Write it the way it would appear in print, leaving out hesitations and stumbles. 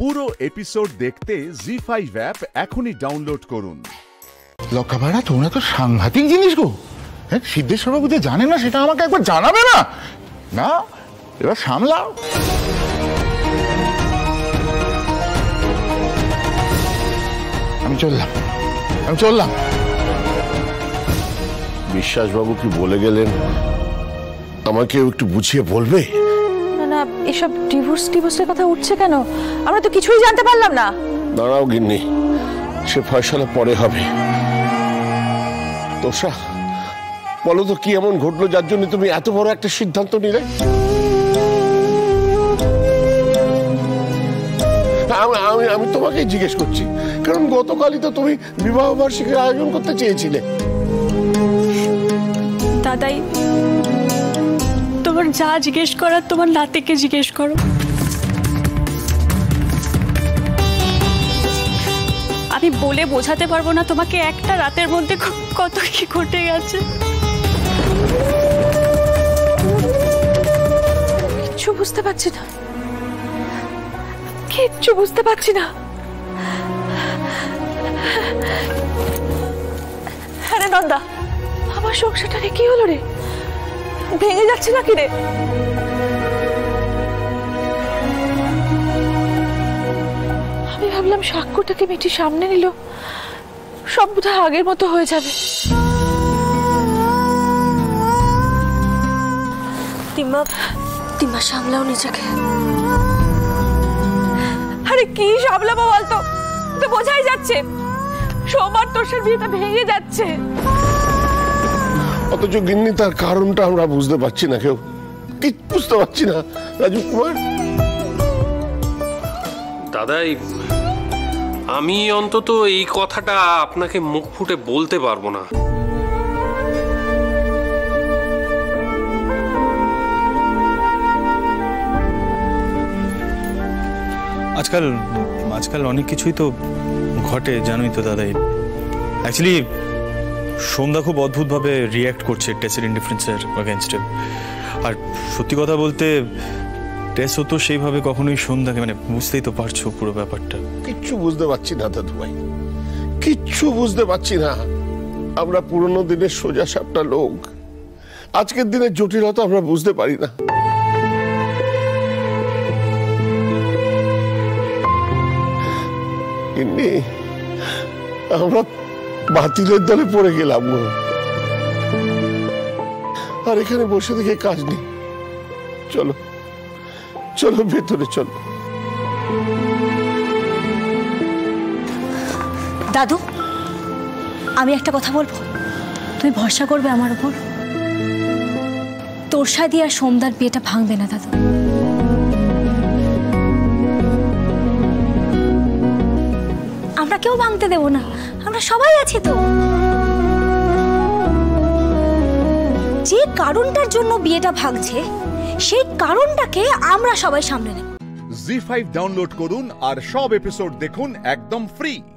পুরো এপিসোড দেখতে জি5 অ্যাপ এখনই ডাউনলোড করুন। লক্ষাপাড়া, তোমরা তো সাংঘাতিক জিনিস গো। হ্যাঁ, সিদ্ধেশ্বর বাবু যে জানে না সেটা আমাকে একবার জানাবে না? না, এবার সামলাও। আমি চললাম। বিশ্বাসবাবু কি বলে গেলেন, আমাকে একটু বুঝিয়ে বলবে? না না, এসব ডিভোর্সের কথা উঠছে কেন? আমরা তো কিছুই জানতে পারলাম না। দাঁড়াও গিন্নি, সে ফয়সালা পরে হবে। তোষা, বলো তো কি এমন ঘটলো যার জন্য তুমি এত বড় একটা সিদ্ধান্ত নিলে? আমি তোমাকে জিজ্ঞেস করছি, কারণ গতকালই তো তুমি বিবাহ বার্ষিকীর আয়োজন করতে চেয়েছিলে। দাদাই, তোমার যা জিজ্ঞেস করার তোমার নাতিকে জিজ্ঞেস করো। আমি বলে বোঝাতে পারবো না তোমাকে একটা রাতের মধ্যে কত কি ঘটে গেছে। কিচ্ছু বুঝতে পারছি না। আরে নন্দা, আমার সংসারটা রে কি হলো রে? ভেঙে যাচ্ছে নাকি রে? আমি ভাবলাম সাক্ষ্যটাকে মিটি সামনে নিল, সব বোধহয় আগের মতো হয়ে যাবে। তিম্মা সামলাও নিজেকে। আরে কি সামলাবো বলতো? তো বোঝাই যাচ্ছে সোমবার তোষার বিয়েটা ভেঙে যাচ্ছে। অথচ গিন্নি তার কারণটা আমরা বুঝতে পারছি না, কেউ বুঝতে পারছি না। রাজীব কুমার দাদাই, আমি অন্তত এই কথাটা আপনাকে মুখ ফুটে বলতে পারবো না। আজকাল অনেক কিছুই তো ঘটে, জানোই তো দাদাই। অ্যাকচুয়ালি সন্ধ্যা খুব অদ্ভুতভাবে রিয়্যাক্ট করছে টেসের ইনডিফারেন্সের এগেনস্টে। আর সত্যি কথা বলতে টেসও তো সেইভাবে কখনোই সন্ধ্যাকে, মানে বুঝতেই তো পারছো পুরো ব্যাপারটা। কিচ্ছু বুঝতে পারছি না দাদু ভাই, কিচ্ছু বুঝতে পারছি না। আমরা পুরনো দিনের সোজা সাপটা লোক, আজকের দিনের জটিলতা আমরা বুঝতে পারি না। আমরা বাতিলের দলে পড়ে গেলাম, আর এখানে বসে থেকে কাজ নেই। চলো ভেতরে চলো। দাদু, আমি একটা কথা বলবো, তুমি ভরসা করবে আমার উপর? তোষা দিয়ে আর সোমদার বিয়েটা ভাঙবে না দাদু। আমরা কেউ ভাঙতে দেব না, আমরা সবাই আছি তো। যে কারণটার জন্য বিয়েটা ভাঙছে সেই কারণটাকে আমরা সবাই সামলে নেব। জি5 ডাউনলোড করুন আর সব এপিসোড দেখুন একদম ফ্রি।